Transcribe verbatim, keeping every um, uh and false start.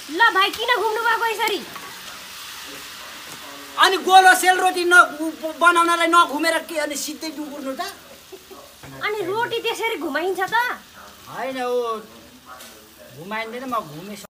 ल भाइ किन घुम्नु भएको यसरी? अनि गोलो सेलरोटी न बनाउनलाई नघुमेर के अनि सिधै डुकुर्नु त? अनि रोटी त्यसरी घुमाइन्छ त? हैन ओ घुमाइँदैन, म घुमे